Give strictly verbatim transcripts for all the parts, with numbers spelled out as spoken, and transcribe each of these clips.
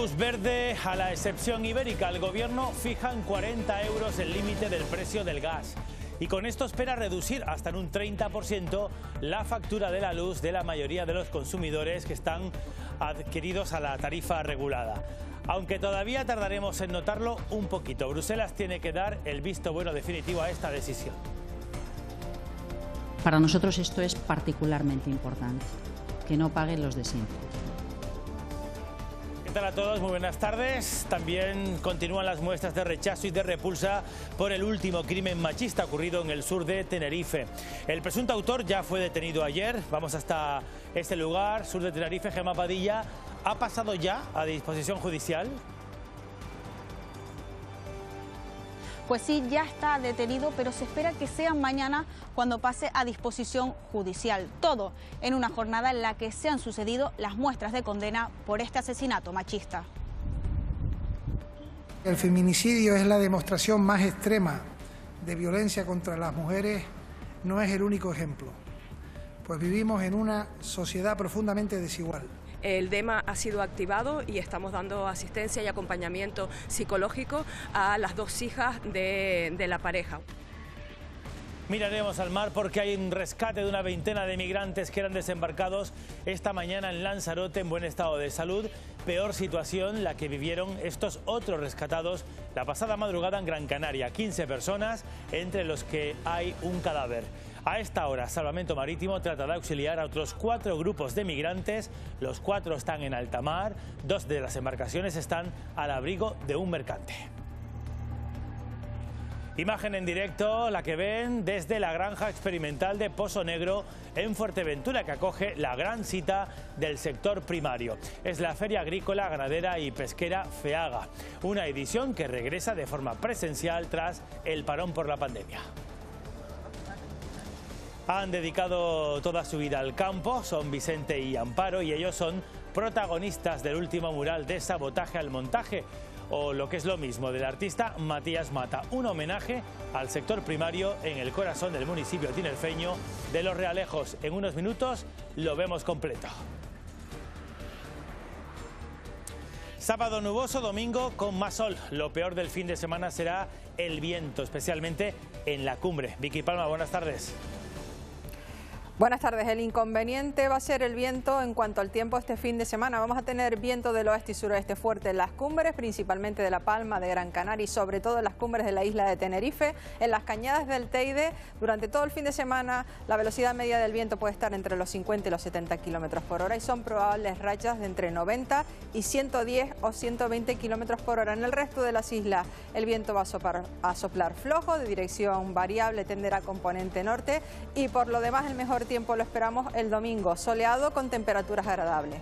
Luz verde a la excepción ibérica. El Gobierno fija en cuarenta euros el límite del precio del gas. Y con esto espera reducir hasta en un treinta por ciento la factura de la luz de la mayoría de los consumidores que están adquiridos a la tarifa regulada. Aunque todavía tardaremos en notarlo un poquito. Bruselas tiene que dar el visto bueno definitivo a esta decisión. Para nosotros esto es particularmente importante, que no paguen los de siempre. ¿Qué tal a todos? Muy buenas tardes. También continúan las muestras de rechazo y de repulsa por el último crimen machista ocurrido en el sur de Tenerife. El presunto autor ya fue detenido ayer. Vamos hasta este lugar, sur de Tenerife. Gemma Padilla, ¿ha pasado ya a disposición judicial? Pues sí, ya está detenido, pero se espera que sea mañana cuando pase a disposición judicial. Todo en una jornada en la que se han sucedido las muestras de condena por este asesinato machista. El feminicidio es la demostración más extrema de violencia contra las mujeres, no es el único ejemplo, pues vivimos en una sociedad profundamente desigual. El D E M A ha sido activado y estamos dando asistencia y acompañamiento psicológico a las dos hijas de, de la pareja. Miraremos al mar porque hay un rescate de una veintena de migrantes que eran desembarcados esta mañana en Lanzarote en buen estado de salud. Peor situación la que vivieron estos otros rescatados la pasada madrugada en Gran Canaria. quince personas, entre los que hay un cadáver. A esta hora, Salvamento Marítimo trata de auxiliar a otros cuatro grupos de migrantes. Los cuatro están en alta mar, dos de las embarcaciones están al abrigo de un mercante. Imagen en directo, la que ven desde la granja experimental de Pozo Negro en Fuerteventura, que acoge la gran cita del sector primario. Es la Feria Agrícola, Ganadera y Pesquera FEAGA, una edición que regresa de forma presencial tras el parón por la pandemia. Han dedicado toda su vida al campo, son Vicente y Amparo, y ellos son protagonistas del último mural de Sabotaje al montaje, o lo que es lo mismo, del artista Matías Mata, un homenaje al sector primario en el corazón del municipio tinerfeño de Los Realejos. En unos minutos lo vemos completo. Sábado nuboso, domingo con más sol. Lo peor del fin de semana será el viento, especialmente en la cumbre. Vicky Palma, buenas tardes. Buenas tardes. El inconveniente va a ser el viento en cuanto al tiempo este fin de semana. Vamos a tener viento del oeste y suroeste fuerte en las cumbres, principalmente de La Palma, de Gran Canaria y sobre todo en las cumbres de la isla de Tenerife. En las cañadas del Teide, durante todo el fin de semana, la velocidad media del viento puede estar entre los cincuenta y los setenta kilómetros por hora y son probables rachas de entre noventa y ciento diez o ciento veinte kilómetros por hora. En el resto de las islas, el viento va a soplar, a soplar flojo, de dirección variable, tenderá a componente norte y por lo demás el mejor tiempo lo esperamos el domingo, soleado con temperaturas agradables.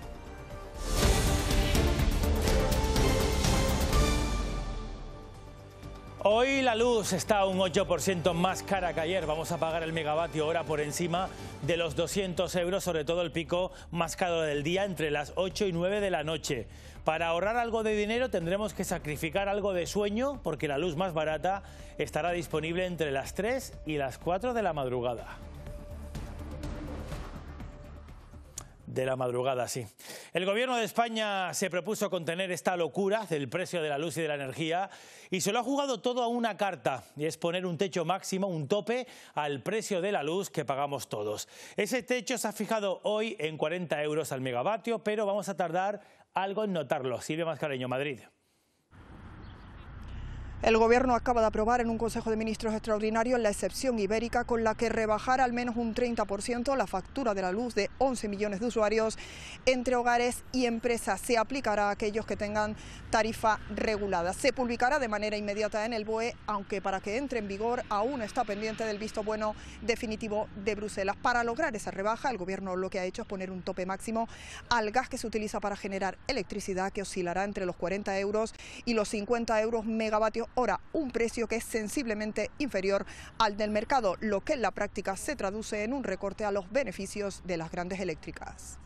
Hoy la luz está un ocho por ciento más cara que ayer. Vamos a pagar el megavatio hora por encima de los doscientos euros, sobre todo el pico más caro del día entre las ocho y nueve de la noche. Para ahorrar algo de dinero tendremos que sacrificar algo de sueño porque la luz más barata estará disponible entre las tres y las cuatro de la madrugada. De la madrugada, sí. El Gobierno de España se propuso contener esta locura del precio de la luz y de la energía y se lo ha jugado todo a una carta, y es poner un techo máximo, un tope al precio de la luz que pagamos todos. Ese techo se ha fijado hoy en cuarenta euros al megavatio, pero vamos a tardar algo en notarlo. Silvia Mascareño, Madrid. El Gobierno acaba de aprobar en un Consejo de Ministros extraordinario la excepción ibérica con la que rebajar al menos un treinta por ciento la factura de la luz de once millones de usuarios entre hogares y empresas. Se aplicará a aquellos que tengan tarifa regulada. Se publicará de manera inmediata en el B O E, aunque para que entre en vigor aún está pendiente del visto bueno definitivo de Bruselas. Para lograr esa rebaja, el Gobierno lo que ha hecho es poner un tope máximo al gas que se utiliza para generar electricidad, que oscilará entre los cuarenta euros y los cincuenta euros megavatio hora, un precio que es sensiblemente inferior al del mercado, lo que en la práctica se traduce en un recorte a los beneficios de las grandes eléctricas.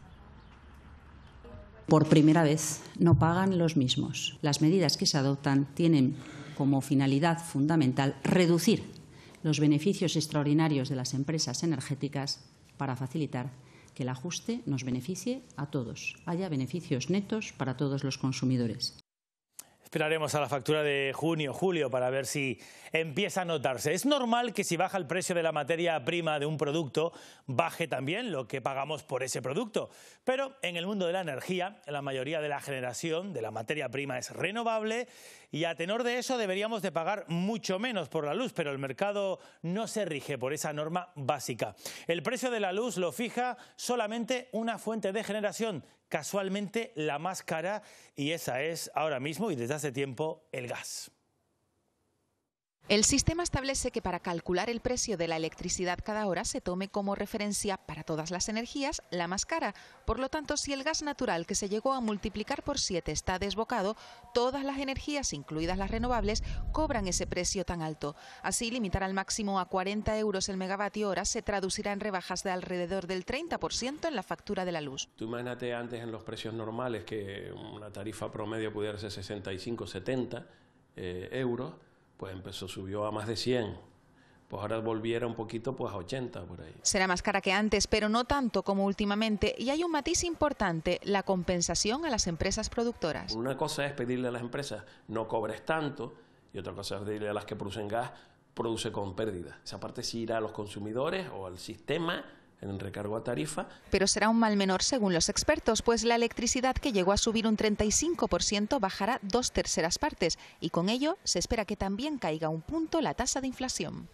Por primera vez no pagan los mismos. Las medidas que se adoptan tienen como finalidad fundamental reducir los beneficios extraordinarios de las empresas energéticas para facilitar que el ajuste nos beneficie a todos, haya beneficios netos para todos los consumidores. Esperaremos a la factura de junio, julio, para ver si empieza a notarse. Es normal que si baja el precio de la materia prima de un producto, baje también lo que pagamos por ese producto. Pero en el mundo de la energía, la mayoría de la generación de la materia prima es renovable y a tenor de eso deberíamos de pagar mucho menos por la luz, pero el mercado no se rige por esa norma básica. El precio de la luz lo fija solamente una fuente de generación, casualmente la más cara, y esa es ahora mismo y desde hace tiempo el gas. El sistema establece que para calcular el precio de la electricidad cada hora se tome como referencia para todas las energías la más cara. Por lo tanto, si el gas natural, que se llegó a multiplicar por siete, está desbocado, todas las energías, incluidas las renovables, cobran ese precio tan alto. Así, limitar al máximo a cuarenta euros el megavatio hora se traducirá en rebajas de alrededor del treinta por ciento en la factura de la luz. Tú imagínate antes en los precios normales que una tarifa promedio pudiera ser sesenta y cinco, setenta eh, euros, pues empezó, subió a más de cien, pues ahora volviera un poquito pues a ochenta por ahí. Será más cara que antes, pero no tanto como últimamente, y hay un matiz importante, la compensación a las empresas productoras. Una cosa es pedirle a las empresas no cobres tanto, y otra cosa es pedirle a las que producen gas, produce con pérdida. Esa parte sí irá a los consumidores o al sistema en recargo a tarifa. Pero será un mal menor según los expertos, pues la electricidad, que llegó a subir un treinta y cinco por ciento, bajará dos terceras partes y con ello se espera que también caiga un punto la tasa de inflación.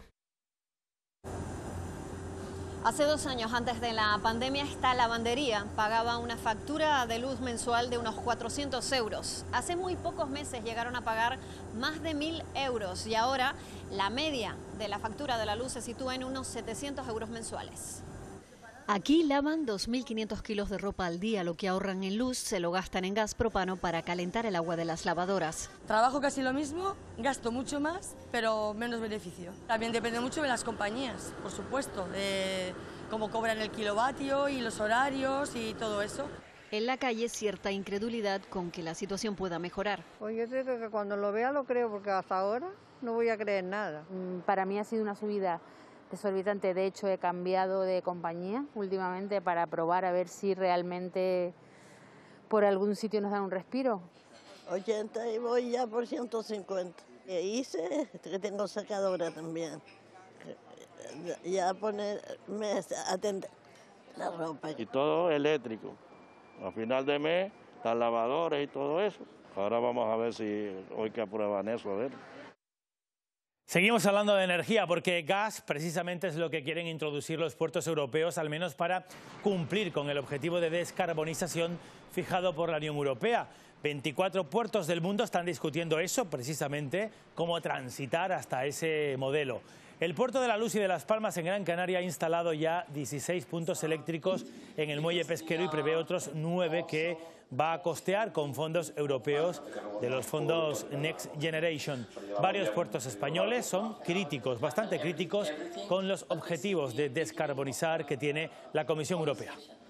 Hace dos años, antes de la pandemia, esta lavandería pagaba una factura de luz mensual de unos cuatrocientos euros. Hace muy pocos meses llegaron a pagar más de mil euros y ahora la media de la factura de la luz se sitúa en unos setecientos euros mensuales. Aquí lavan dos mil quinientos kilos de ropa al día. Lo que ahorran en luz se lo gastan en gas propano para calentar el agua de las lavadoras. Trabajo casi lo mismo, gasto mucho más, pero menos beneficio. También depende mucho de las compañías, por supuesto, de cómo cobran el kilovatio y los horarios y todo eso. En la calle, cierta incredulidad con que la situación pueda mejorar. Pues yo creo que cuando lo vea lo creo, porque hasta ahora no voy a creer nada. Para mí ha sido una subida desorbitante. De hecho, he cambiado de compañía últimamente para probar a ver si realmente por algún sitio nos dan un respiro. ochenta y voy ya por ciento cincuenta. E hice que tengo secadora también. Ya ponerme a atender la ropa. Y todo eléctrico. A final de mes, las lavadoras y todo eso. Ahora vamos a ver si hoy que aprueban eso, a ver. Seguimos hablando de energía porque gas precisamente es lo que quieren introducir los puertos europeos, al menos para cumplir con el objetivo de descarbonización fijado por la Unión Europea. veinticuatro puertos del mundo están discutiendo eso, precisamente cómo transitar hasta ese modelo. El puerto de La Luz y de Las Palmas en Gran Canaria ha instalado ya dieciséis puntos eléctricos en el muelle pesquero y prevé otros nueve que va a costear con fondos europeos de los fondos Next Generation. Varios puertos españoles son críticos, bastante críticos, con los objetivos de descarbonizar que tiene la Comisión Europea.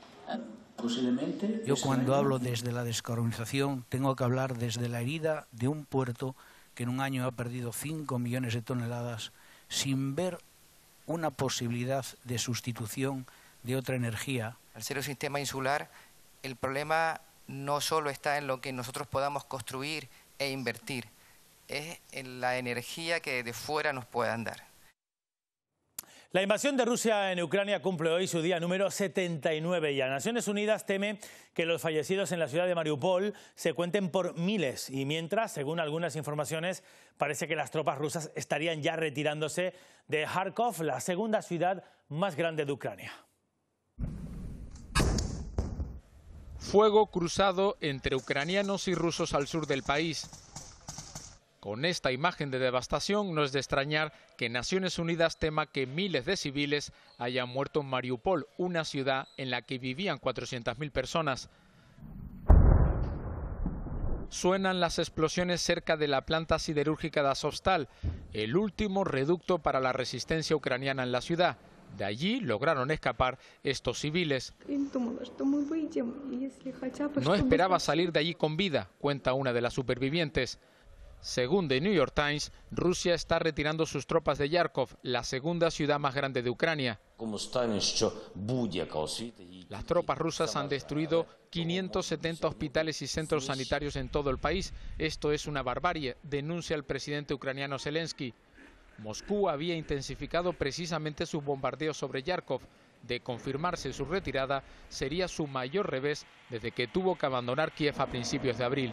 Yo cuando hablo desde la descarbonización tengo que hablar desde la herida de un puerto que en un año ha perdido cinco millones de toneladas sin ver una posibilidad de sustitución de otra energía. Al ser un sistema insular, el problema no solo está en lo que nosotros podamos construir e invertir, es en la energía que de fuera nos puedan dar. La invasión de Rusia en Ucrania cumple hoy su día número setenta y nueve ya. Naciones Unidas teme que los fallecidos en la ciudad de Mariupol se cuenten por miles y mientras, según algunas informaciones, parece que las tropas rusas estarían ya retirándose de Kharkov, la segunda ciudad más grande de Ucrania. Fuego cruzado entre ucranianos y rusos al sur del país. Con esta imagen de devastación no es de extrañar que Naciones Unidas tema que miles de civiles hayan muerto en Mariupol, una ciudad en la que vivían cuatrocientas mil personas. Suenan las explosiones cerca de la planta siderúrgica de Azovstal, el último reducto para la resistencia ucraniana en la ciudad. De allí lograron escapar estos civiles. No esperaba salir de allí con vida, cuenta una de las supervivientes. Según The New York Times, Rusia está retirando sus tropas de Yarkov, la segunda ciudad más grande de Ucrania. Las tropas rusas han destruido quinientos setenta hospitales y centros sanitarios en todo el país. Esto es una barbarie, denuncia el presidente ucraniano Zelensky. Moscú había intensificado precisamente sus bombardeos sobre Yarkov. De confirmarse su retirada, sería su mayor revés desde que tuvo que abandonar Kiev a principios de abril.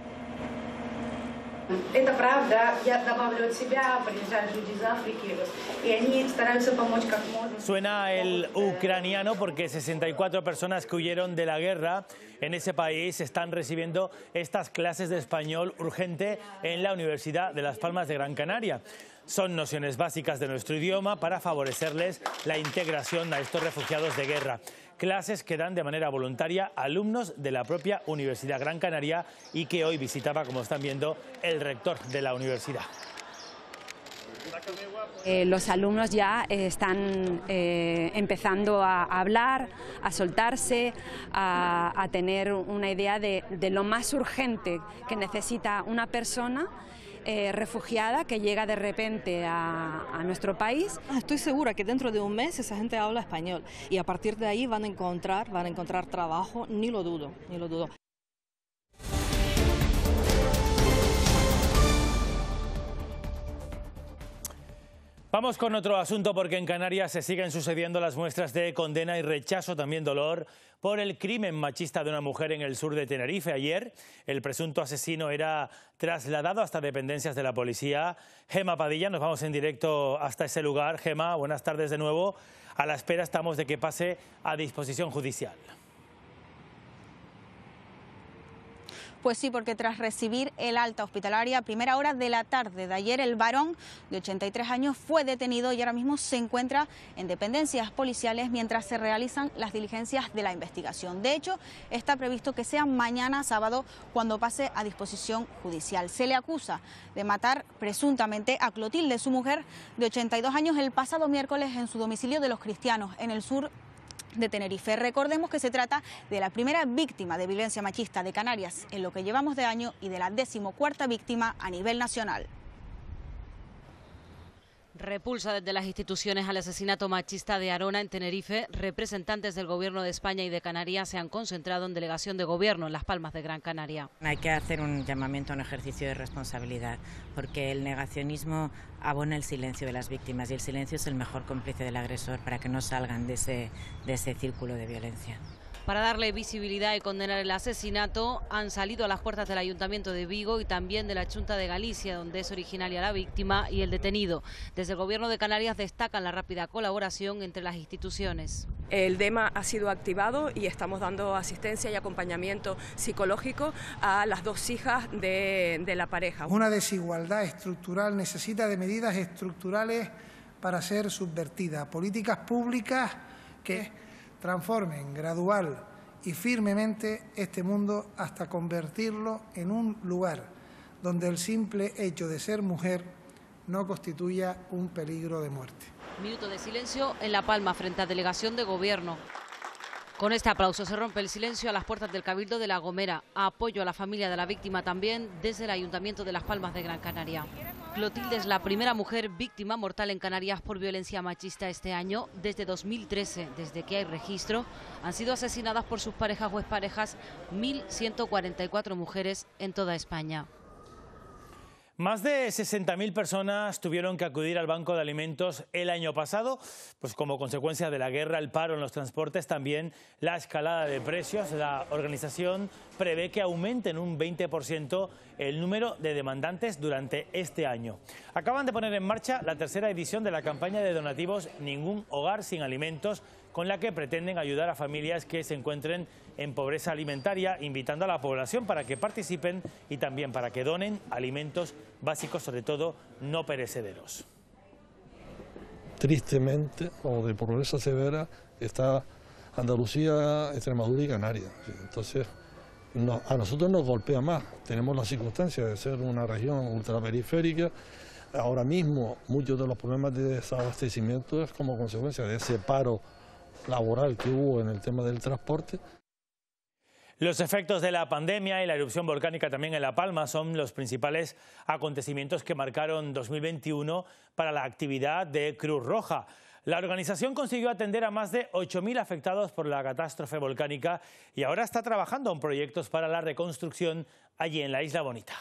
Это правда, я добавлю от себя, приезжают люди из Африки, y они стараются помочь как могут. Suena el ucraniano porque sesenta y cuatro personas que huyeron de la guerra en ese país están recibiendo estas clases de español urgente en la Universidad de Las Palmas de Gran Canaria. Son nociones básicas de nuestro idioma para favorecerles la integración a estos refugiados de guerra. Clases que dan de manera voluntaria alumnos de la propia Universidad Gran Canaria y que hoy visitaba, como están viendo, el rector de la universidad. Eh, los alumnos ya eh, están eh, empezando a hablar, a soltarse, a, a tener una idea de, de lo más urgente que necesita una persona Eh, refugiada que llega de repente a, a nuestro país. Estoy segura que dentro de un mes esa gente habla español y a partir de ahí van a encontrar, van a encontrar trabajo, ni lo dudo, ni lo dudo. Vamos con otro asunto porque en Canarias se siguen sucediendo las muestras de condena y rechazo, también dolor, por el crimen machista de una mujer en el sur de Tenerife. Ayer el presunto asesino era trasladado hasta dependencias de la policía. Gema Padilla, nos vamos en directo hasta ese lugar. Gema, buenas tardes de nuevo. A la espera estamos de que pase a disposición judicial. Pues sí, porque tras recibir el alta hospitalaria a primera hora de la tarde de ayer, el varón de ochenta y tres años fue detenido y ahora mismo se encuentra en dependencias policiales mientras se realizan las diligencias de la investigación. De hecho, está previsto que sea mañana sábado cuando pase a disposición judicial. Se le acusa de matar presuntamente a Clotilde, su mujer de ochenta y dos años, el pasado miércoles en su domicilio de Los Cristianos, en el sur de Tenerife. Recordemos que se trata de la primera víctima de violencia machista de Canarias en lo que llevamos de año y de la decimocuarta víctima a nivel nacional. Repulsa desde las instituciones al asesinato machista de Arona en Tenerife. Representantes del Gobierno de España y de Canarias se han concentrado en delegación de gobierno en Las Palmas de Gran Canaria. Hay que hacer un llamamiento a un ejercicio de responsabilidad, porque el negacionismo abona el silencio de las víctimas y el silencio es el mejor cómplice del agresor para que no salgan de ese, de ese círculo de violencia. Para darle visibilidad y condenar el asesinato, han salido a las puertas del Ayuntamiento de Vigo y también de la Xunta de Galicia, donde es originaria la víctima y el detenido. Desde el Gobierno de Canarias destacan la rápida colaboración entre las instituciones. El D E M A ha sido activado y estamos dando asistencia y acompañamiento psicológico a las dos hijas de, de la pareja. Una desigualdad estructural necesita de medidas estructurales para ser subvertida, políticas públicas que transformen gradual y firmemente este mundo hasta convertirlo en un lugar donde el simple hecho de ser mujer no constituya un peligro de muerte. Minuto de silencio en La Palma frente a delegación de gobierno. Con este aplauso se rompe el silencio a las puertas del Cabildo de La Gomera. Apoyo a la familia de la víctima también desde el Ayuntamiento de Las Palmas de Gran Canaria. Clotilde es la primera mujer víctima mortal en Canarias por violencia machista este año. Desde dos mil trece, desde que hay registro, han sido asesinadas por sus parejas o exparejas mil ciento cuarenta y cuatro mujeres en toda España. Más de sesenta mil personas tuvieron que acudir al Banco de Alimentos el año pasado, pues como consecuencia de la guerra, el paro en los transportes, también la escalada de precios. La organización prevé que aumente en un veinte por ciento el número de demandantes durante este año. Acaban de poner en marcha la tercera edición de la campaña de donativos Ningún Hogar Sin Alimentos, con la que pretenden ayudar a familias que se encuentren en pobreza alimentaria, invitando a la población para que participen y también para que donen alimentos básicos, sobre todo no perecederos. Tristemente, como de pobreza severa, está Andalucía, Extremadura y Canarias. Entonces, no, a nosotros nos golpea más. Tenemos la circunstancia de ser una región ultraperiférica. Ahora mismo, muchos de los problemas de desabastecimiento es como consecuencia de ese paro laboral que hubo en el tema del transporte. Los efectos de la pandemia y la erupción volcánica también en La Palma son los principales acontecimientos que marcaron dos mil veintiuno para la actividad de Cruz Roja. La organización consiguió atender a más de ocho mil afectados por la catástrofe volcánica y ahora está trabajando en proyectos para la reconstrucción allí en la Isla Bonita.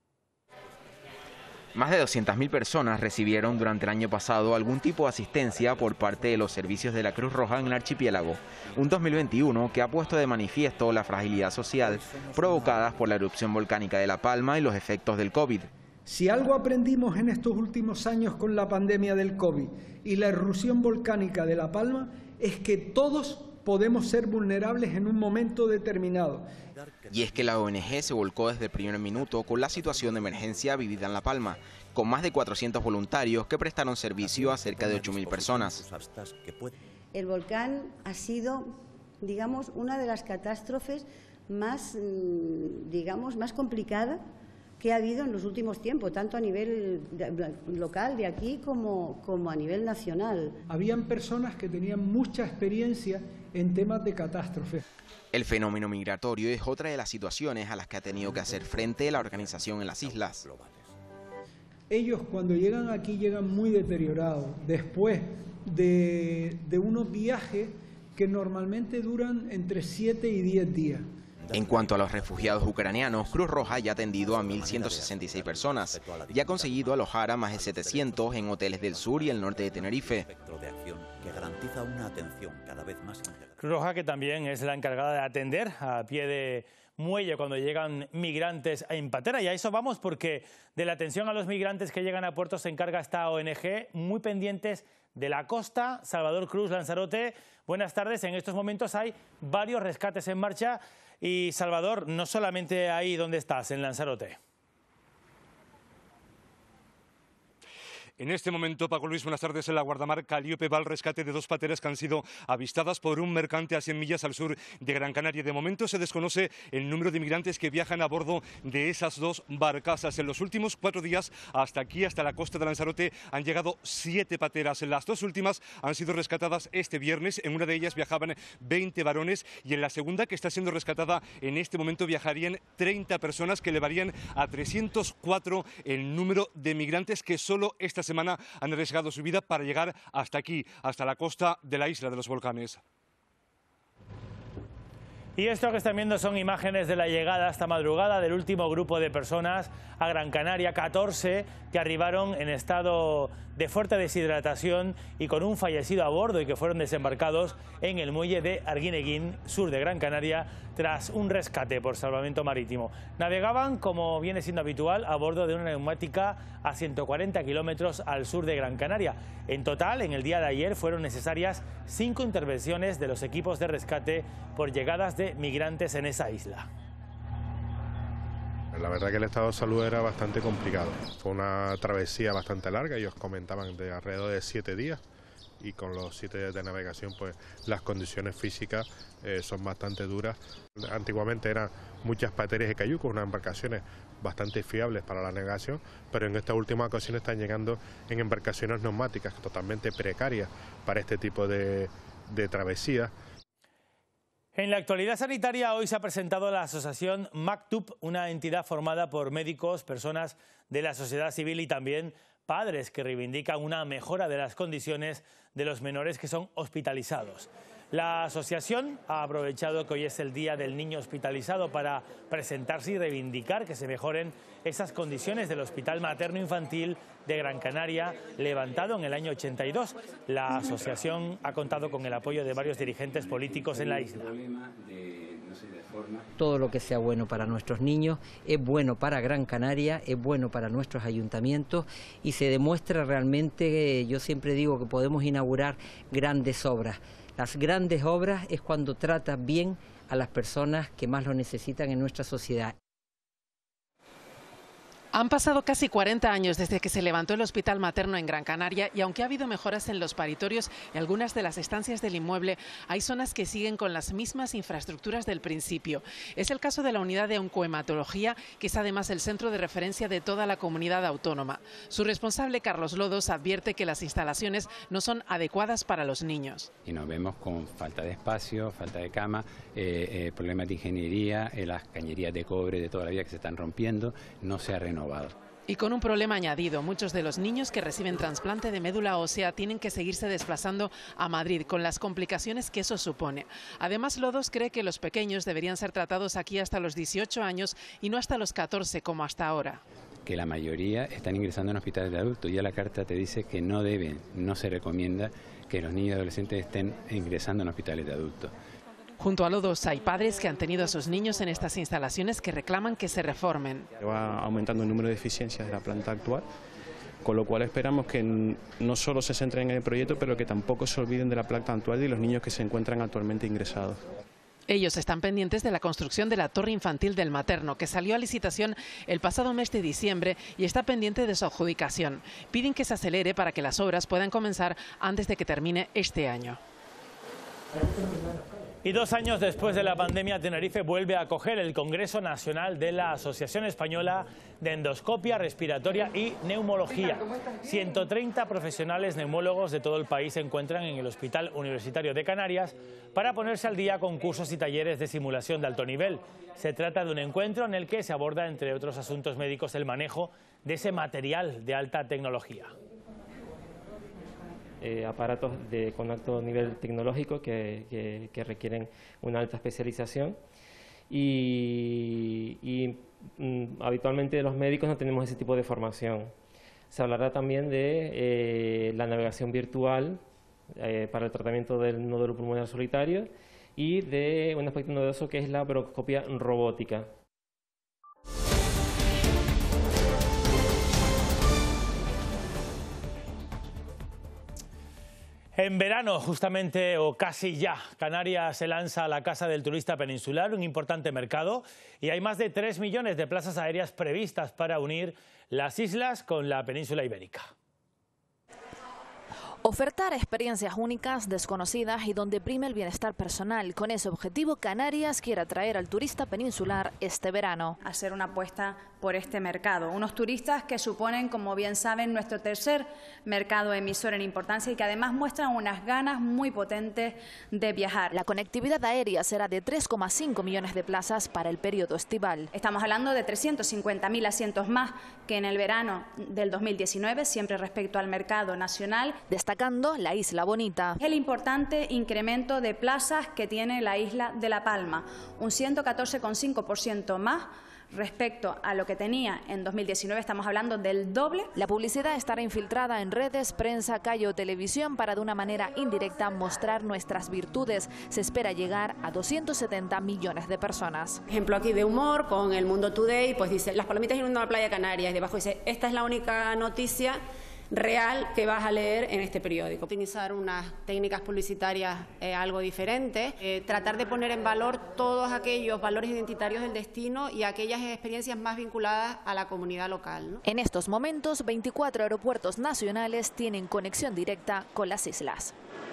Más de doscientas mil personas recibieron durante el año pasado algún tipo de asistencia por parte de los servicios de la Cruz Roja en el archipiélago. Un dos mil veintiuno que ha puesto de manifiesto la fragilidad social provocada por la erupción volcánica de La Palma y los efectos del COVID. Si algo aprendimos en estos últimos años con la pandemia del COVID y la erupción volcánica de La Palma es que todos podemos ser vulnerables en un momento determinado. Y es que la O N G se volcó desde el primer minuto con la situación de emergencia vivida en La Palma, con más de cuatrocientos voluntarios que prestaron servicio a cerca de ocho mil personas. El volcán ha sido, digamos, una de las catástrofes más, digamos, más complicada que ha habido en los últimos tiempos, tanto a nivel local de aquí como, como a nivel nacional. Habían personas que tenían mucha experiencia en temas de catástrofe. El fenómeno migratorio es otra de las situaciones a las que ha tenido que hacer frente la organización en las islas. Ellos cuando llegan aquí llegan muy deteriorados, después de, de unos viajes que normalmente duran entre siete y diez días. En cuanto a los refugiados ucranianos, Cruz Roja ya ha atendido a mil ciento sesenta y seis personas y ha conseguido alojar a más de setecientos en hoteles del sur y el norte de Tenerife. Cruz Roja, que también es la encargada de atender a pie de muelle cuando llegan migrantes en patera. Y a eso vamos, porque de la atención a los migrantes que llegan a puertos se encarga esta O N G, muy pendientes de la costa. Salvador Cruz, Lanzarote, buenas tardes. En estos momentos hay varios rescates en marcha. Y Salvador, no solamente ahí donde estás, en Lanzarote. En este momento, Paco Luis, buenas tardes, en la guardamar Calíope va al rescate de dos pateras que han sido avistadas por un mercante a cien millas al sur de Gran Canaria. De momento se desconoce el número de inmigrantes que viajan a bordo de esas dos barcazas. En los últimos cuatro días, hasta aquí, hasta la costa de Lanzarote, han llegado siete pateras. Las dos últimas han sido rescatadas este viernes. En una de ellas viajaban veinte varones y en la segunda, que está siendo rescatada en este momento, viajarían treinta personas, que elevarían a trescientos cuatro el número de migrantes que solo esta semana han arriesgado su vida para llegar hasta aquí, hasta la costa de la isla de los volcanes. Y esto que están viendo son imágenes de la llegada esta madrugada del último grupo de personas a Gran Canaria, catorce que arribaron en estado de fuerte deshidratación y con un fallecido a bordo y que fueron desembarcados en el muelle de Arguineguín, sur de Gran Canaria, tras un rescate por salvamento marítimo. Navegaban, como viene siendo habitual, a bordo de una neumática a ciento cuarenta kilómetros al sur de Gran Canaria. En total, en el día de ayer fueron necesarias cinco intervenciones de los equipos de rescate por llegadas de migrantes en esa isla. La verdad que el estado de salud era bastante complicado. Fue una travesía bastante larga, ellos comentaban de alrededor de siete días y con los siete días de navegación pues las condiciones físicas eh, son bastante duras. Antiguamente eran muchas pateras de cayucos, unas embarcaciones bastante fiables para la navegación, pero en esta última ocasión están llegando en embarcaciones neumáticas totalmente precarias para este tipo de, de travesías. En la actualidad sanitaria hoy se ha presentado la asociación MACTUB, una entidad formada por médicos, personas de la sociedad civil y también padres que reivindican una mejora de las condiciones de los menores que son hospitalizados. La asociación ha aprovechado que hoy es el Día del Niño Hospitalizado para presentarse y reivindicar que se mejoren esas condiciones del Hospital Materno Infantil de Gran Canaria, levantado en el año ochenta y dos. La asociación ha contado con el apoyo de varios dirigentes políticos en la isla. Todo lo que sea bueno para nuestros niños es bueno para Gran Canaria, es bueno para nuestros ayuntamientos y se demuestra realmente, yo siempre digo que podemos inaugurar grandes obras. Las grandes obras es cuando tratas bien a las personas que más lo necesitan en nuestra sociedad. Han pasado casi cuarenta años desde que se levantó el hospital materno en Gran Canaria y aunque ha habido mejoras en los paritorios y algunas de las estancias del inmueble, hay zonas que siguen con las mismas infraestructuras del principio. Es el caso de la unidad de oncohematología, que es además el centro de referencia de toda la comunidad autónoma. Su responsable, Carlos Lodos, advierte que las instalaciones no son adecuadas para los niños. Y nos vemos con falta de espacio, falta de cama, eh, eh, problemas de ingeniería, eh, las cañerías de cobre de toda la vida que se están rompiendo, no se ha renovado. Y con un problema añadido, muchos de los niños que reciben trasplante de médula ósea tienen que seguirse desplazando a Madrid, con las complicaciones que eso supone. Además, Lodos cree que los pequeños deberían ser tratados aquí hasta los dieciocho años y no hasta los catorce como hasta ahora. Que la mayoría están ingresando en hospitales de adultos. Ya la carta te dice que no deben, no se recomienda que los niños y adolescentes estén ingresando en hospitales de adultos. Junto a Lodos hay padres que han tenido a sus niños en estas instalaciones que reclaman que se reformen. Va aumentando el número de eficiencias de la planta actual, con lo cual esperamos que no solo se centren en el proyecto, pero que tampoco se olviden de la planta actual y los niños que se encuentran actualmente ingresados. Ellos están pendientes de la construcción de la torre infantil del materno, que salió a licitación el pasado mes de diciembre y está pendiente de su adjudicación. Piden que se acelere para que las obras puedan comenzar antes de que termine este año. Y dos años después de la pandemia, Tenerife vuelve a acoger el Congreso Nacional de la Asociación Española de Endoscopia Respiratoria y Neumología. ciento treinta profesionales neumólogos de todo el país se encuentran en el Hospital Universitario de Canarias para ponerse al día con cursos y talleres de simulación de alto nivel. Se trata de un encuentro en el que se aborda, entre otros asuntos médicos, el manejo de ese material de alta tecnología. Eh, aparatos de, con alto nivel tecnológico que, que, que requieren una alta especialización y, y mm, habitualmente los médicos no tenemos ese tipo de formación. Se hablará también de eh, la navegación virtual eh, para el tratamiento del nódulo pulmonar solitario y de un aspecto novedoso que es la broncoescopia robótica. En verano, justamente, o casi ya, Canarias se lanza a la Casa del Turista Peninsular, un importante mercado, y hay más de tres millones de plazas aéreas previstas para unir las islas con la península ibérica. Ofertar experiencias únicas, desconocidas y donde prime el bienestar personal. Con ese objetivo, Canarias quiere atraer al turista peninsular este verano. Hacer una apuesta por este mercado. Unos turistas que suponen, como bien saben, nuestro tercer mercado emisor en importancia y que además muestran unas ganas muy potentes de viajar. La conectividad aérea será de tres coma cinco millones de plazas para el periodo estival. Estamos hablando de trescientos cincuenta mil asientos más que en el verano del dos mil diecinueve, siempre respecto al mercado nacional. Destacando la Isla Bonita. El importante incremento de plazas que tiene la isla de La Palma, un ciento catorce coma cinco por ciento más respecto a lo que tenía en dos mil diecinueve, estamos hablando del doble. La publicidad estará infiltrada en redes, prensa, calle o televisión para de una manera indirecta mostrar nuestras virtudes. Se espera llegar a doscientos setenta millones de personas. Ejemplo aquí de humor con El Mundo Today, pues dice, las palomitas inundan la playa Canarias, y debajo dice, esta es la única noticia real que vas a leer en este periódico. Utilizar unas técnicas publicitarias eh, algo diferentes, eh, tratar de poner en valor todos aquellos valores identitarios del destino y aquellas experiencias más vinculadas a la comunidad local, ¿no? En estos momentos, veinticuatro aeropuertos nacionales tienen conexión directa con las islas.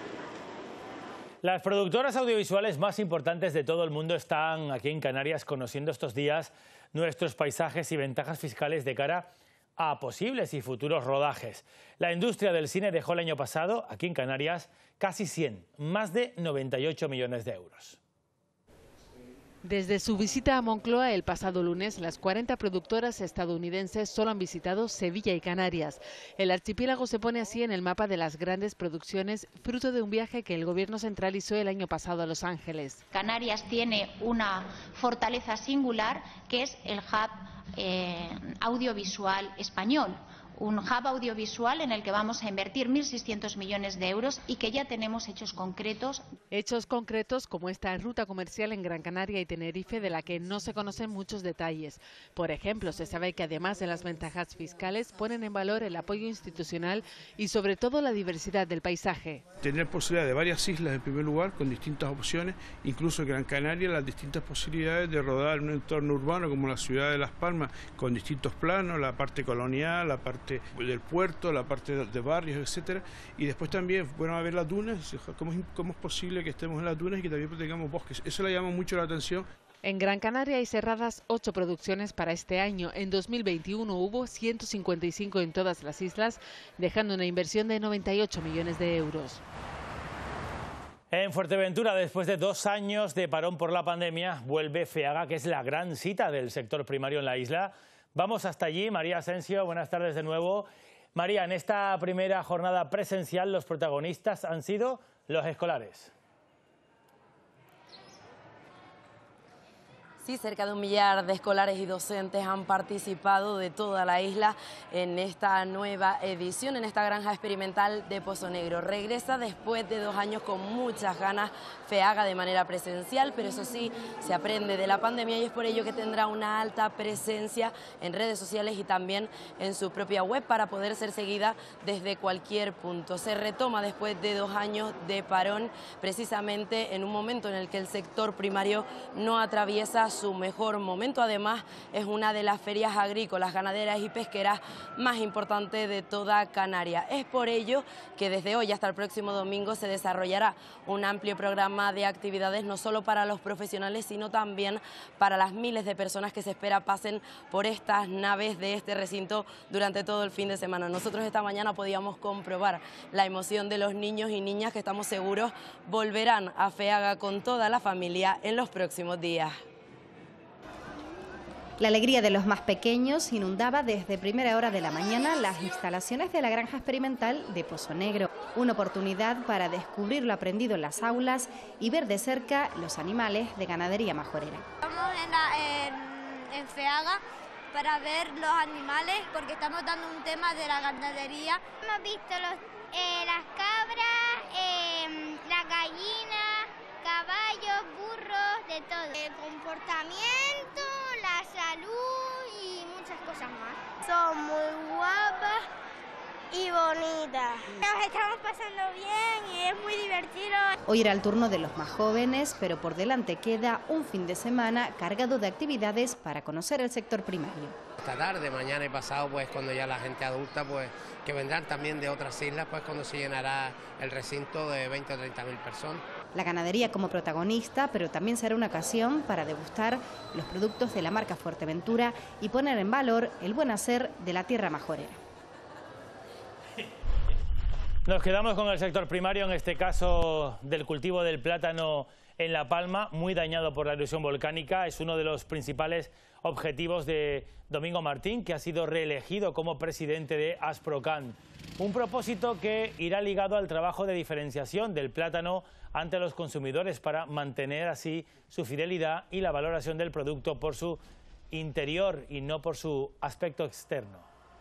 Las productoras audiovisuales más importantes de todo el mundo están aquí en Canarias conociendo estos días nuestros paisajes y ventajas fiscales de cara a posibles y futuros rodajes. La industria del cine dejó el año pasado, aquí en Canarias, casi cien, más de noventa y ocho millones de euros. Desde su visita a Moncloa el pasado lunes, las cuarenta productoras estadounidenses solo han visitado Sevilla y Canarias. El archipiélago se pone así en el mapa de las grandes producciones, fruto de un viaje que el gobierno central hizo el año pasado a Los Ángeles. Canarias tiene una fortaleza singular que es el hub Eh, audiovisual español, un hub audiovisual en el que vamos a invertir mil seiscientos millones de euros y que ya tenemos hechos concretos. Hechos concretos como esta ruta comercial en Gran Canaria y Tenerife, de la que no se conocen muchos detalles. Por ejemplo, se sabe que además de las ventajas fiscales, ponen en valor el apoyo institucional y sobre todo la diversidad del paisaje. Tener posibilidad de varias islas en primer lugar, con distintas opciones, incluso en Gran Canaria las distintas posibilidades de rodar en un entorno urbano como la ciudad de Las Palmas, con distintos planos, la parte colonial, la parte del puerto, la parte de barrios, etcétera. Y después también, bueno, a ver las dunas, cómo es, cómo es posible que estemos en las dunas y que también tengamos bosques. Eso le llama mucho la atención. En Gran Canaria hay cerradas ocho producciones para este año. En dos mil veintiuno hubo ciento cincuenta y cinco en todas las islas, dejando una inversión de noventa y ocho millones de euros. En Fuerteventura, después de dos años de parón por la pandemia, vuelve FEAGA, que es la gran cita del sector primario en la isla. Vamos hasta allí. María Asensio, buenas tardes de nuevo. María, en esta primera jornada presencial los protagonistas han sido los escolares. Sí, cerca de un millar de escolares y docentes han participado de toda la isla en esta nueva edición, en esta granja experimental de Pozo Negro. Regresa después de dos años con muchas ganas FEAGA de manera presencial, pero eso sí, se aprende de la pandemia y es por ello que tendrá una alta presencia en redes sociales y también en su propia web para poder ser seguida desde cualquier punto. Se retoma después de dos años de parón, precisamente en un momento en el que el sector primario no atraviesa su mejor momento. Además, es una de las ferias agrícolas, ganaderas y pesqueras más importantes de toda Canarias. Es por ello que desde hoy hasta el próximo domingo se desarrollará un amplio programa de actividades, no solo para los profesionales, sino también para las miles de personas que se espera pasen por estas naves de este recinto durante todo el fin de semana. Nosotros esta mañana podíamos comprobar la emoción de los niños y niñas que estamos seguros volverán a FEAGA con toda la familia en los próximos días. La alegría de los más pequeños inundaba desde primera hora de la mañana las instalaciones de la granja experimental de Pozo Negro. Una oportunidad para descubrir lo aprendido en las aulas y ver de cerca los animales de ganadería majorera. Estamos en, la, en, en FEAGA para ver los animales porque estamos dando un tema de la ganadería. Hemos visto los, eh, las cabras, eh, las gallinas, caballos, burros, de todo. El comportamiento, la salud y muchas cosas más. Son muy guapas y bonitas. Nos estamos pasando bien y es muy divertido. Hoy era el turno de los más jóvenes, pero por delante queda un fin de semana cargado de actividades para conocer el sector primario. Esta tarde, mañana y pasado, pues cuando ya la gente adulta, pues que vendrán también de otras islas, pues cuando se llenará el recinto de veinte o treinta mil personas. La ganadería como protagonista, pero también será una ocasión para degustar los productos de la marca Fuerteventura y poner en valor el buen hacer de la tierra majorera. Nos quedamos con el sector primario, en este caso del cultivo del plátano en La Palma, muy dañado por la erupción volcánica. Es uno de los principales objetivos de Domingo Martín, que ha sido reelegido como presidente de Asprocan. Un propósito que irá ligado al trabajo de diferenciación del plátano ante los consumidores para mantener así su fidelidad y la valoración del producto por su interior y no por su aspecto externo.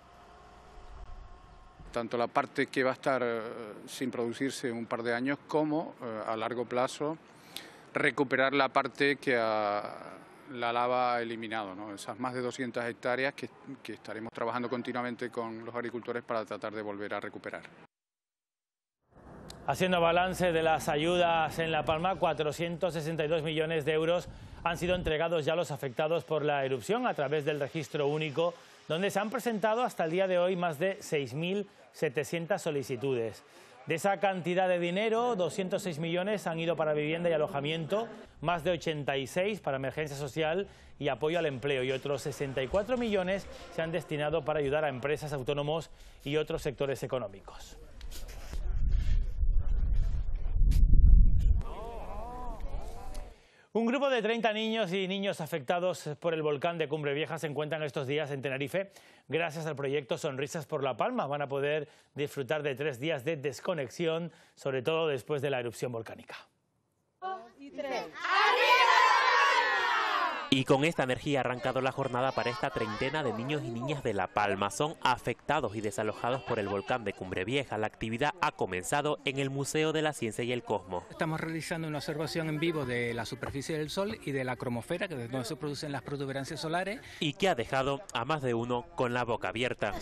Tanto la parte que va a estar eh, sin producirse un par de años como eh, a largo plazo recuperar la parte que a, la lava ha eliminado, ¿no? Esas más de doscientas hectáreas que, que estaremos trabajando continuamente con los agricultores para tratar de volver a recuperar. Haciendo balance de las ayudas en La Palma, cuatrocientos sesenta y dos millones de euros han sido entregados ya a los afectados por la erupción a través del registro único, donde se han presentado hasta el día de hoy más de seis mil setecientas solicitudes. De esa cantidad de dinero, doscientos seis millones han ido para vivienda y alojamiento, más de ochenta y seis para emergencia social y apoyo al empleo, y otros sesenta y cuatro millones se han destinado para ayudar a empresas, autónomos y otros sectores económicos. Un grupo de treinta niños y niños afectados por el volcán de Cumbre Vieja se encuentran estos días en Tenerife. Gracias al proyecto Sonrisas por La Palma van a poder disfrutar de tres días de desconexión, sobre todo después de la erupción volcánica. Y tres. Y con esta energía ha arrancado la jornada para esta treintena de niños y niñas de La Palma. Son afectados y desalojados por el volcán de Cumbre Vieja. La actividad ha comenzado en el Museo de la Ciencia y el Cosmos. Estamos realizando una observación en vivo de la superficie del Sol y de la cromosfera, que es donde se producen las protuberancias solares. Y que ha dejado a más de uno con la boca abierta.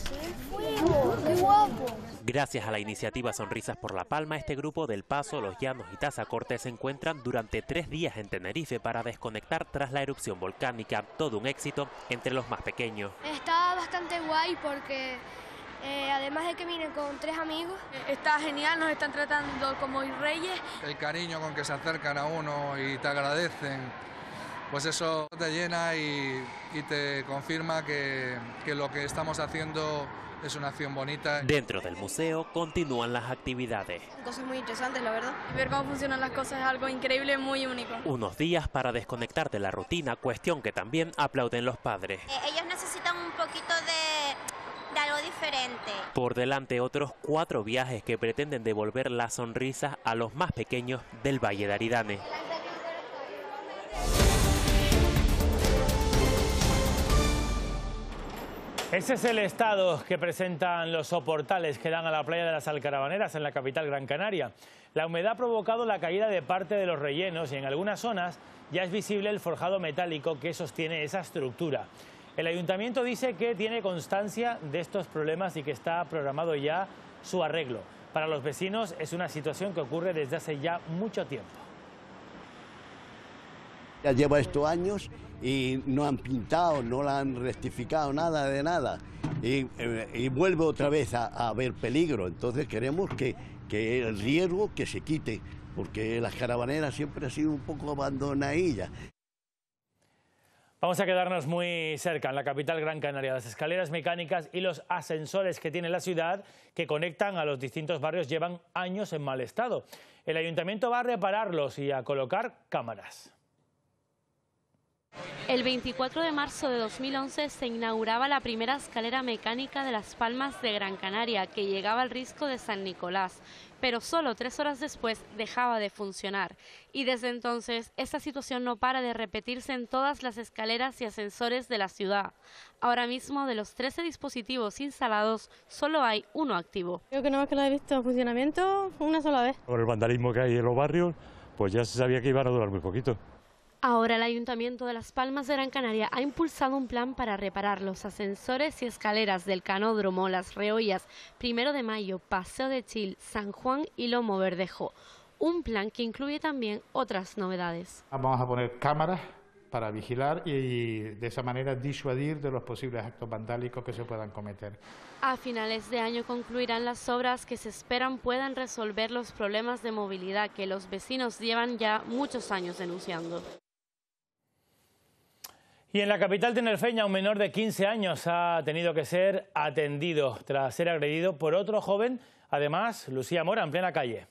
Gracias a la iniciativa Sonrisas por La Palma, este grupo del Paso, Los Llanos y Tazacorte se encuentran durante tres días en Tenerife para desconectar tras la erupción volcánica. Todo un éxito entre los más pequeños. Está bastante guay porque eh, además de que vienen con tres amigos, está genial, nos están tratando como reyes. El cariño con que se acercan a uno y te agradecen, pues eso te llena y, y te confirma que, que lo que estamos haciendo es una acción bonita. Dentro del museo continúan las actividades. Cosas muy interesantes, la verdad. Ver cómo funcionan las cosas es algo increíble, muy único. Unos días para desconectar de la rutina, cuestión que también aplauden los padres. Eh, ellos necesitan un poquito de, de algo diferente. Por delante otros cuatro viajes que pretenden devolver las sonrisas a los más pequeños del Valle de Aridane. Ese es el estado que presentan los soportales que dan a la playa de las Alcarabaneras en la capital Gran Canaria. La humedad ha provocado la caída de parte de los rellenos y en algunas zonas ya es visible el forjado metálico que sostiene esa estructura. El ayuntamiento dice que tiene constancia de estos problemas y que está programado ya su arreglo. Para los vecinos es una situación que ocurre desde hace ya mucho tiempo. Ya lleva estos años y no han pintado, no la han rectificado, nada de nada. Y, y vuelve otra vez a, a haber peligro. Entonces queremos que, que el riesgo que se quite, porque las caravaneras siempre ha sido un poco abandonadillas. Vamos a quedarnos muy cerca, en la capital Gran Canaria. Las escaleras mecánicas y los ascensores que tiene la ciudad, que conectan a los distintos barrios, llevan años en mal estado. El ayuntamiento va a repararlos y a colocar cámaras. El veinticuatro de marzo de dos mil once se inauguraba la primera escalera mecánica de Las Palmas de Gran Canaria, que llegaba al Risco de San Nicolás, pero solo tres horas después dejaba de funcionar. Y desde entonces esta situación no para de repetirse en todas las escaleras y ascensores de la ciudad. Ahora mismo, de los trece dispositivos instalados, solo hay uno activo. Creo que no más que lo he visto en funcionamiento una sola vez. Por el vandalismo que hay en los barrios, pues ya se sabía que iban a durar muy poquito. Ahora el Ayuntamiento de Las Palmas de Gran Canaria ha impulsado un plan para reparar los ascensores y escaleras del Canódromo, Las Reollas, Primero de Mayo, Paseo de Chil, San Juan y Lomo Verdejo. Un plan que incluye también otras novedades. Vamos a poner cámaras para vigilar y de esa manera disuadir de los posibles actos vandálicos que se puedan cometer. A finales de año concluirán las obras que se esperan puedan resolver los problemas de movilidad que los vecinos llevan ya muchos años denunciando. Y en la capital tinerfeña, un menor de quince años ha tenido que ser atendido tras ser agredido por otro joven. Además, Lucía Mora, en plena calle.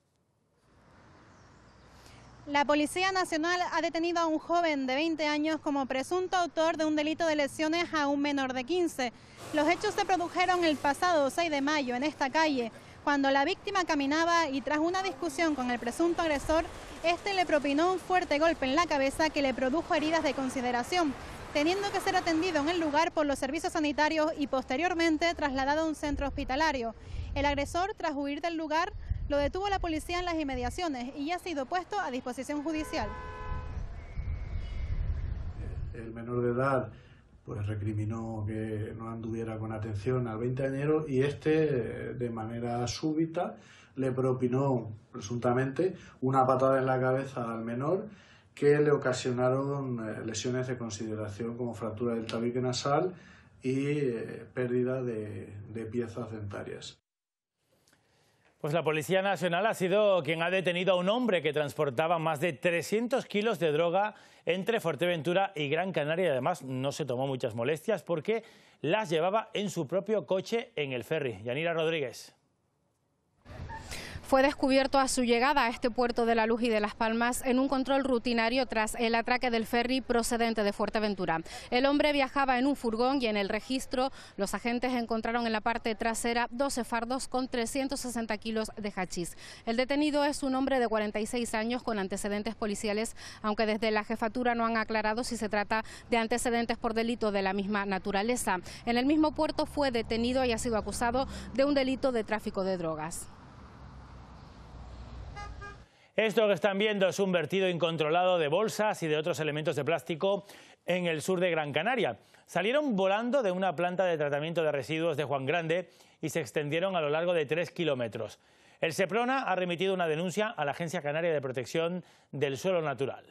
La Policía Nacional ha detenido a un joven de veinte años como presunto autor de un delito de lesiones a un menor de quince. Los hechos se produjeron el pasado seis de mayo en esta calle, cuando la víctima caminaba y tras una discusión con el presunto agresor, este le propinó un fuerte golpe en la cabeza que le produjo heridas de consideración, teniendo que ser atendido en el lugar por los servicios sanitarios y posteriormente trasladado a un centro hospitalario. El agresor, tras huir del lugar, lo detuvo la policía en las inmediaciones y ya ha sido puesto a disposición judicial. El menor de edad pues recriminó que no anduviera con atención al veinteañero y este, de manera súbita, le propinó presuntamente una patada en la cabeza al menor que le ocasionaron lesiones de consideración como fractura del tabique nasal y eh, pérdida de, de piezas dentarias. Pues la Policía Nacional ha sido quien ha detenido a un hombre que transportaba más de trescientos kilos de droga entre Fuerteventura y Gran Canaria. Y además no se tomó muchas molestias porque las llevaba en su propio coche en el ferry. Yanira Rodríguez. fue descubierto a su llegada a este puerto de La Luz y de Las Palmas en un control rutinario tras el atraque del ferry procedente de Fuerteventura. El hombre viajaba en un furgón y en el registro los agentes encontraron en la parte trasera doce fardos con trescientos sesenta kilos de hachís. El detenido es un hombre de cuarenta y seis años con antecedentes policiales, aunque desde la jefatura no han aclarado si se trata de antecedentes por delito de la misma naturaleza. En el mismo puerto fue detenido y ha sido acusado de un delito de tráfico de drogas. Esto que están viendo es un vertido incontrolado de bolsas y de otros elementos de plástico en el sur de Gran Canaria. Salieron volando de una planta de tratamiento de residuos de Juan Grande y se extendieron a lo largo de tres kilómetros. El Seprona ha remitido una denuncia a la Agencia Canaria de Protección del Suelo Natural.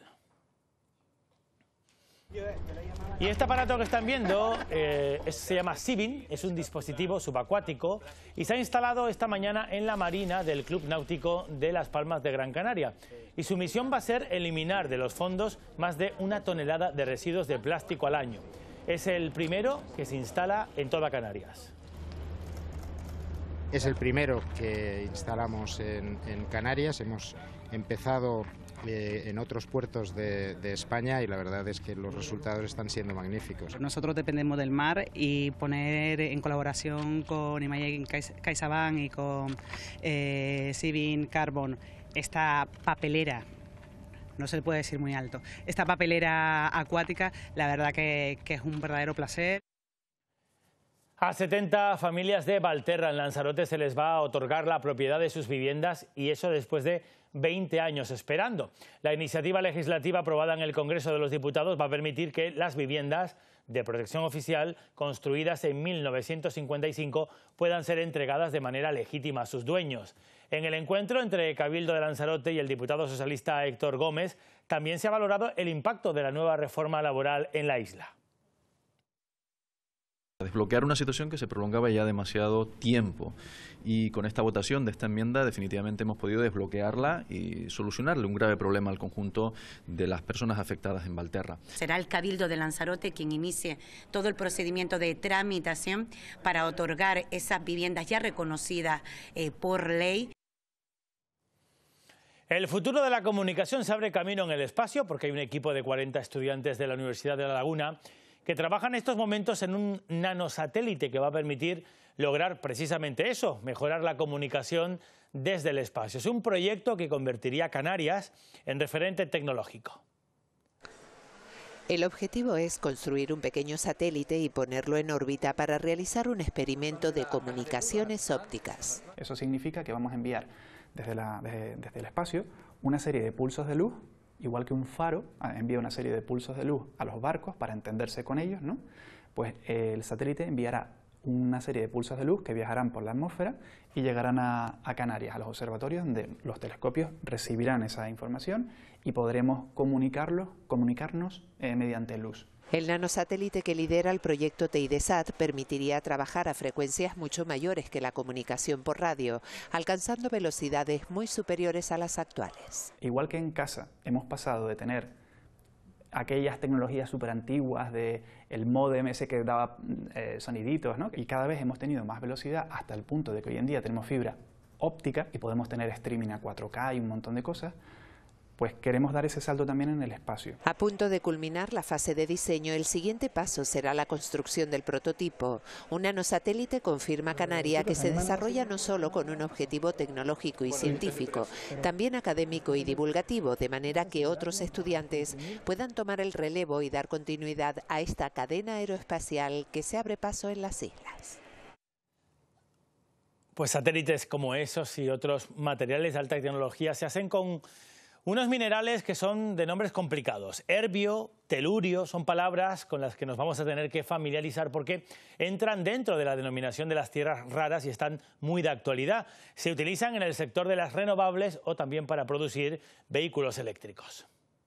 Y este aparato que están viendo eh, es, se llama Sibin, es un dispositivo subacuático y se ha instalado esta mañana en la marina del Club Náutico de Las Palmas de Gran Canaria. Y su misión va a ser eliminar de los fondos más de una tonelada de residuos de plástico al año. Es el primero que se instala en toda Canarias. Es el primero que instalamos en, en Canarias. Hemos empezado eh, en otros puertos de, de España y la verdad es que los resultados están siendo magníficos. Nosotros dependemos del mar y poner en colaboración con Imagine CaixaBank y con eh, Sibin Carbon esta papelera, no se le puede decir muy alto, esta papelera acuática, la verdad que, que es un verdadero placer. A setenta familias de Valterra, en Lanzarote, se les va a otorgar la propiedad de sus viviendas y eso después de veinte años esperando. La iniciativa legislativa aprobada en el Congreso de los Diputados va a permitir que las viviendas de protección oficial construidas en mil novecientos cincuenta y cinco puedan ser entregadas de manera legítima a sus dueños. En el encuentro entre Cabildo de Lanzarote y el diputado socialista Héctor Gómez también se ha valorado el impacto de la nueva reforma laboral en la isla. Desbloquear una situación que se prolongaba ya demasiado tiempo y con esta votación de esta enmienda definitivamente hemos podido desbloquearla y solucionarle un grave problema al conjunto de las personas afectadas en Valterra. Será el Cabildo de Lanzarote quien inicie todo el procedimiento de tramitación para otorgar esas viviendas ya reconocidas eh, por ley. El futuro de la comunicación se abre camino en el espacio porque hay un equipo de cuarenta estudiantes de la Universidad de La Laguna que trabajan en estos momentos en un nanosatélite que va a permitir lograr precisamente eso, mejorar la comunicación desde el espacio. Es un proyecto que convertiría a Canarias en referente tecnológico. El objetivo es construir un pequeño satélite y ponerlo en órbita para realizar un experimento de comunicaciones ópticas. Eso significa que vamos a enviar desde, la, desde, desde el espacio una serie de pulsos de luz. Igual que un faro envía una serie de pulsos de luz a los barcos para entenderse con ellos, ¿no? Pues el satélite enviará una serie de pulsos de luz que viajarán por la atmósfera y llegarán a, a Canarias, a los observatorios, donde los telescopios recibirán esa información y podremos comunicarlos, comunicarnos eh, mediante luz. El nanosatélite que lidera el proyecto TEIDESAT permitiría trabajar a frecuencias mucho mayores que la comunicación por radio, alcanzando velocidades muy superiores a las actuales. Igual que en casa hemos pasado de tener aquellas tecnologías súper antiguas de el módem ese que daba eh, soniditos, ¿no? Y cada vez hemos tenido más velocidad hasta el punto de que hoy en día tenemos fibra óptica y podemos tener streaming a cuatro K y un montón de cosas. Pues queremos dar ese salto también en el espacio. A punto de culminar la fase de diseño, el siguiente paso será la construcción del prototipo. Un nanosatélite confirma Canaria que se desarrolla no solo con un objetivo tecnológico y científico, también académico y divulgativo, de manera que otros estudiantes puedan tomar el relevo y dar continuidad a esta cadena aeroespacial que se abre paso en las islas. Pues satélites como esos y otros materiales de alta tecnología se hacen con unos minerales que son de nombres complicados. Herbio, telurio, son palabras con las que nos vamos a tener que familiarizar porque entran dentro de la denominación de las tierras raras y están muy de actualidad. Se utilizan en el sector de las renovables o también para producir vehículos eléctricos.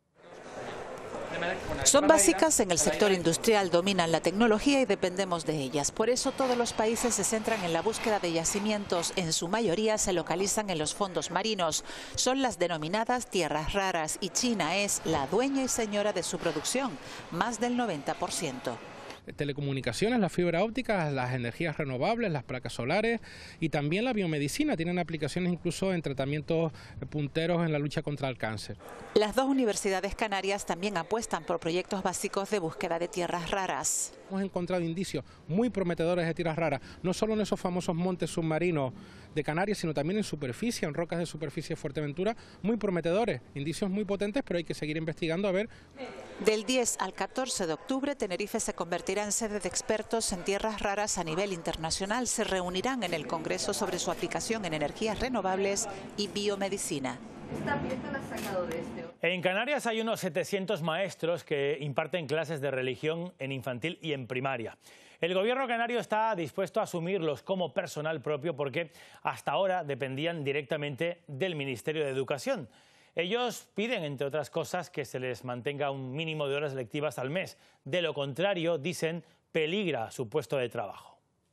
Son básicas en el sector industrial, dominan la tecnología y dependemos de ellas. Por eso todos los países se centran en la búsqueda de yacimientos. En su mayoría se localizan en los fondos marinos. Son las denominadas tierras raras y China es la dueña y señora de su producción, más del noventa por ciento. telecomunicaciones, la fibra óptica, las energías renovables, las placas solares y también la biomedicina. Tienen aplicaciones incluso en tratamientos punteros en la lucha contra el cáncer. Las dos universidades canarias también apuestan por proyectos básicos de búsqueda de tierras raras. Hemos encontrado indicios muy prometedores de tierras raras, no solo en esos famosos montes submarinos de Canarias, sino también en superficie, en rocas de superficie de Fuerteventura, muy prometedores, indicios muy potentes, pero hay que seguir investigando a ver. Del diez al catorce de octubre, Tenerife se convertirá en sede de expertos en tierras raras a nivel internacional. Se reunirán en el Congreso sobre su aplicación en energías renovables y biomedicina. Esta pieza la has sacado de este. En Canarias hay unos setecientos maestros que imparten clases de religión en infantil y en primaria. El gobierno canario está dispuesto a asumirlos como personal propio porque hasta ahora dependían directamente del Ministerio de Educación. Ellos piden, entre otras cosas, que se les mantenga un mínimo de horas lectivas al mes. De lo contrario, dicen, peligra su puesto de trabajo.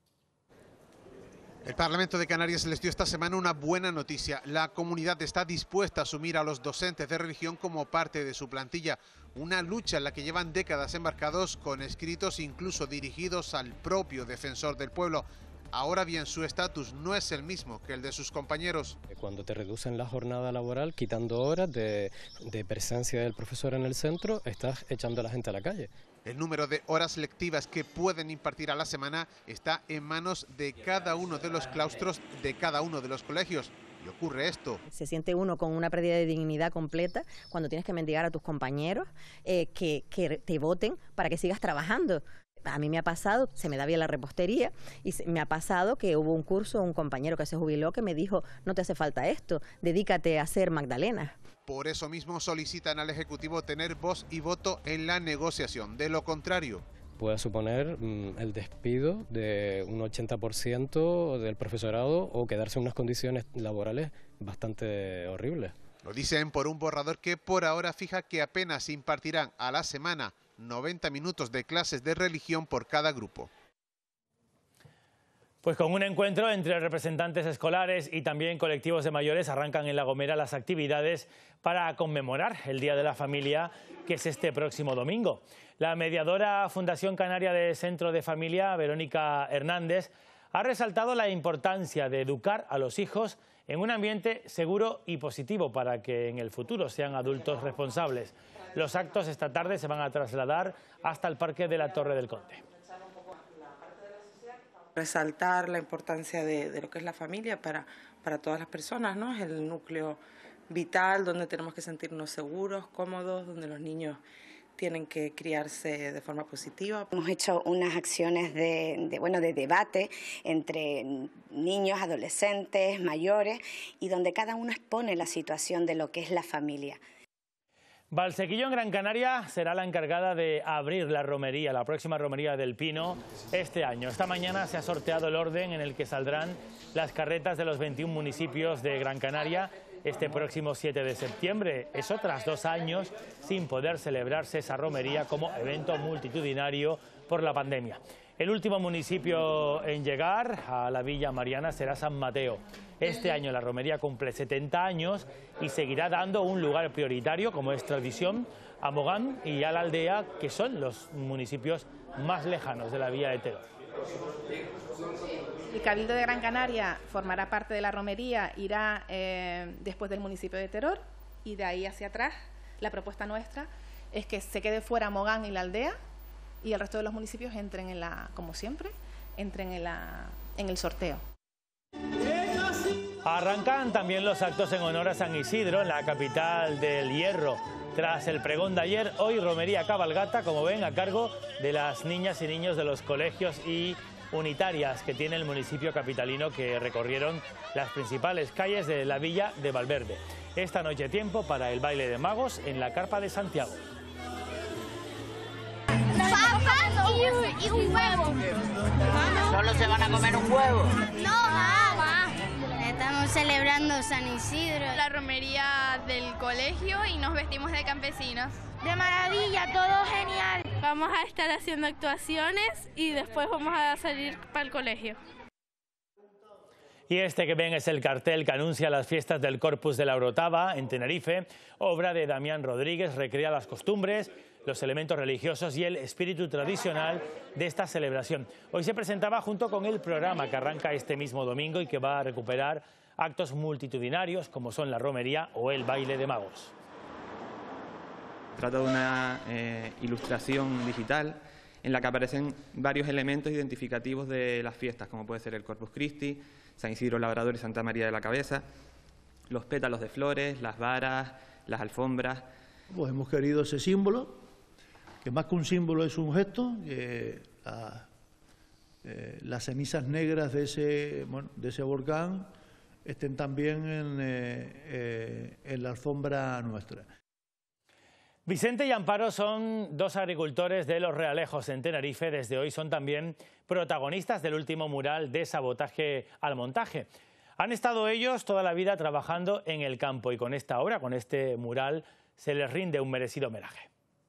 El Parlamento de Canarias les dio esta semana una buena noticia. La comunidad está dispuesta a asumir a los docentes de religión como parte de su plantilla. Una lucha en la que llevan décadas embarcados con escritos incluso dirigidos al propio defensor del pueblo. Ahora bien, su estatus no es el mismo que el de sus compañeros. Cuando te reducen la jornada laboral, quitando horas de, de presencia del profesor en el centro, estás echando a la gente a la calle. El número de horas lectivas que pueden impartir a la semana está en manos de cada uno de los claustros de cada uno de los colegios. Y ocurre esto. Se siente uno con una pérdida de dignidad completa cuando tienes que mendigar a tus compañeros eh, que, que te voten para que sigas trabajando. A mí me ha pasado, se me da bien la repostería, y me ha pasado que hubo un curso, un compañero que se jubiló que me dijo, no te hace falta esto, dedícate a hacer magdalenas. Por eso mismo solicitan al Ejecutivo tener voz y voto en la negociación. De lo contrario, puede suponer mmm, el despido de un ochenta por ciento del profesorado o quedarse en unas condiciones laborales bastante horribles. Lo dicen por un borrador que por ahora fija que apenas impartirán a la semana noventa minutos de clases de religión por cada grupo. Pues con un encuentro entre representantes escolares y también colectivos de mayores arrancan en La Gomera las actividades para conmemorar el Día de la Familia, que es este próximo domingo. La mediadora Fundación Canaria de Centro de Familia, Verónica Hernández, ha resaltado la importancia de educar a los hijos en un ambiente seguro y positivo para que en el futuro sean adultos responsables. Los actos esta tarde se van a trasladar hasta el Parque de la Torre del Conde. Resaltar la importancia de, de lo que es la familia para, para todas las personas, ¿no? Es el núcleo vital donde tenemos que sentirnos seguros, cómodos, donde los niños tienen que criarse de forma positiva. Hemos hecho unas acciones de, de, bueno, de debate entre niños, adolescentes, mayores, y donde cada uno expone la situación de lo que es la familia. Valsequillo en Gran Canaria será la encargada de abrir la romería, la próxima romería del Pino, este año. Esta mañana se ha sorteado el orden en el que saldrán las carretas de los veintiún municipios de Gran Canaria este próximo siete de septiembre. Eso tras dos años sin poder celebrarse esa romería como evento multitudinario por la pandemia. El último municipio en llegar a la Villa Mariana será San Mateo. Este año la romería cumple setenta años y seguirá dando un lugar prioritario, como es tradición, a Mogán y a la Aldea, que son los municipios más lejanos de la Vía de Teror. El Cabildo de Gran Canaria formará parte de la romería, irá eh, después del municipio de Teror, y de ahí hacia atrás la propuesta nuestra es que se quede fuera Mogán y la Aldea y el resto de los municipios entren en la, como siempre, entren en, la, en el sorteo. Arrancan también los actos en honor a San Isidro en la capital del Hierro. Tras el pregón de ayer, hoy romería cabalgata, como ven, a cargo de las niñas y niños de los colegios y unitarias que tiene el municipio capitalino, que recorrieron las principales calles de la villa de Valverde. Esta noche tiempo para el baile de magos en la Carpa de Santiago. Papas y un, y un huevo. ¿Solo se van a comer un huevo? No, mamá. Estamos celebrando San Isidro. La romería del colegio y nos vestimos de campesinos. De maravilla, todo genial. Vamos a estar haciendo actuaciones y después vamos a salir para el colegio. Y este que ven es el cartel que anuncia las fiestas del Corpus de la Orotava en Tenerife. Obra de Damián Rodríguez, recrea las costumbres, los elementos religiosos y el espíritu tradicional de esta celebración. Hoy se presentaba junto con el programa que arranca este mismo domingo y que va a recuperar actos multitudinarios como son la romería o el baile de magos. Trata de una eh, ilustración digital en la que aparecen varios elementos identificativos de las fiestas, como puede ser el Corpus Christi, San Isidro Labrador y Santa María de la Cabeza, los pétalos de flores, las varas, las alfombras. Pues hemos querido ese símbolo, que más que un símbolo es un gesto, que la, eh, las cenizas negras de ese, bueno, de ese volcán estén también en, eh, eh, en la alfombra nuestra. Vicente y Amparo son dos agricultores de Los Realejos en Tenerife. Desde hoy son también protagonistas del último mural de sabotaje al montaje. Han estado ellos toda la vida trabajando en el campo y con esta obra, con este mural, se les rinde un merecido homenaje.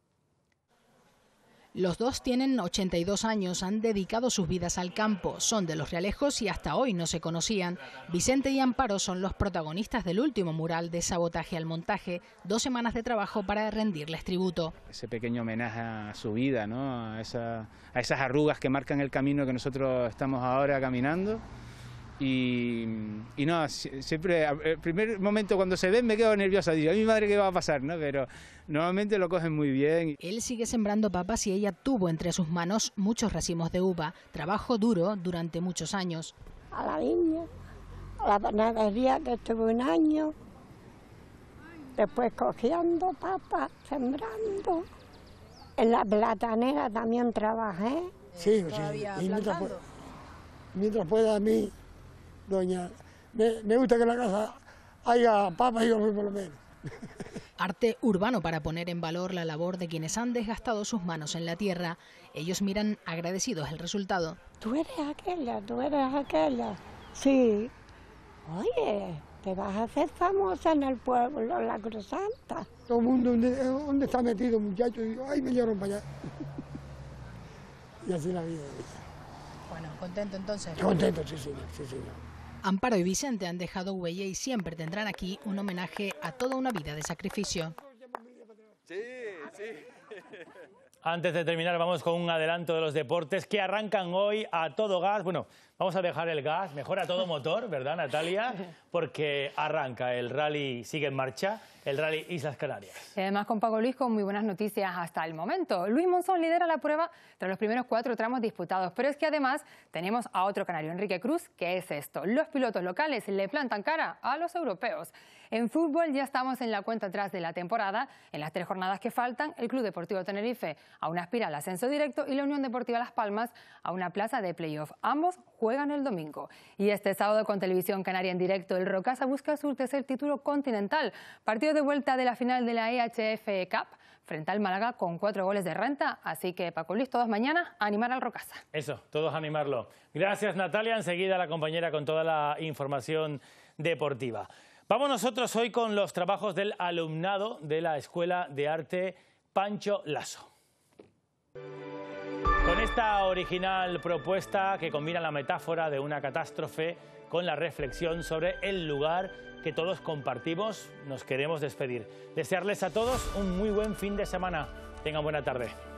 Los dos tienen ochenta y dos años, han dedicado sus vidas al campo, son de Los Realejos y hasta hoy no se conocían. Vicente y Amparo son los protagonistas del último mural de sabotaje al montaje, dos semanas de trabajo para rendirles tributo. Ese pequeño homenaje a su vida, ¿no? a, esa, a esas arrugas que marcan el camino que nosotros estamos ahora caminando. Y, y no, siempre, el primer momento cuando se ven me quedo nerviosa, digo, a mi madre qué va a pasar, ¿no? Pero normalmente lo cogen muy bien. Él sigue sembrando papas y ella tuvo entre sus manos muchos racimos de uva, trabajo duro durante muchos años. A la línea, a la panadería que estuve un año, después cogiendo papas, sembrando. En la platanera también trabajé. Sí, sí, y mientras, mientras pueda a mí... Doña, me, me gusta que en la casa haya papas y yo por lo menos. Arte urbano para poner en valor la labor de quienes han desgastado sus manos en la tierra. Ellos miran agradecidos el resultado. Tú eres aquella, tú eres aquella. Sí. Oye, te vas a hacer famosa en el pueblo, en la Cruz Santa. Todo el mundo, ¿dónde, dónde está metido, muchachos? Y yo, ay, me llevaron para allá. Y así la vida. Bueno, ¿contento entonces? Contento, sí, sí, sí, sí. Amparo y Vicente han dejado huella y siempre tendrán aquí un homenaje a toda una vida de sacrificio. Sí, sí. Antes de terminar, vamos con un adelanto de los deportes que arrancan hoy a todo gas. Bueno, vamos a dejar el gas, mejor a todo motor, ¿verdad, Natalia? Porque arranca, el rally sigue en marcha, el rally Islas Canarias. Y además con Paco Luis con muy buenas noticias hasta el momento. Luis Monzón lidera la prueba tras los primeros cuatro tramos disputados, pero es que además tenemos a otro canario, Enrique Cruz, que es esto. Los pilotos locales le plantan cara a los europeos. En fútbol ya estamos en la cuenta atrás de la temporada. En las tres jornadas que faltan, el Club Deportivo Tenerife aún aspira al ascenso directo y la Unión Deportiva Las Palmas a una plaza de playoff. Ambos juegan el domingo. Y este sábado con Televisión Canaria en directo, el Rocasa busca su tercer título continental. Partido de vuelta de la final de la E H F Cup frente al Málaga con cuatro goles de renta. Así que, Paco Luis, todos mañana a animar al Rocasa. Eso, todos a animarlo. Gracias, Natalia. Enseguida la compañera con toda la información deportiva. Vamos nosotros hoy con los trabajos del alumnado de la Escuela de Arte Pancho Lasso. Con esta original propuesta que combina la metáfora de una catástrofe con la reflexión sobre el lugar que todos compartimos, nos queremos despedir. Desearles a todos un muy buen fin de semana. Tengan buena tarde.